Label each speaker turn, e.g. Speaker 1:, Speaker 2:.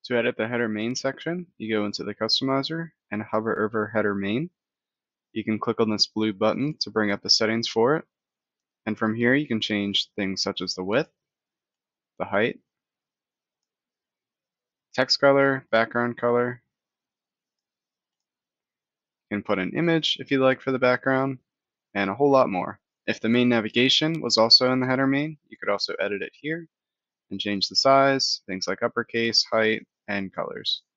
Speaker 1: To edit the header main section, you go into the customizer and hover over header main. You can click on this blue button to bring up the settings for it. And from here, you can change things such as the width, the height, text color, background color. You can put an image if you like for the background, and a whole lot more. If the main navigation was also in the header main, you could also edit it here and change the size, things like uppercase, height, and colors.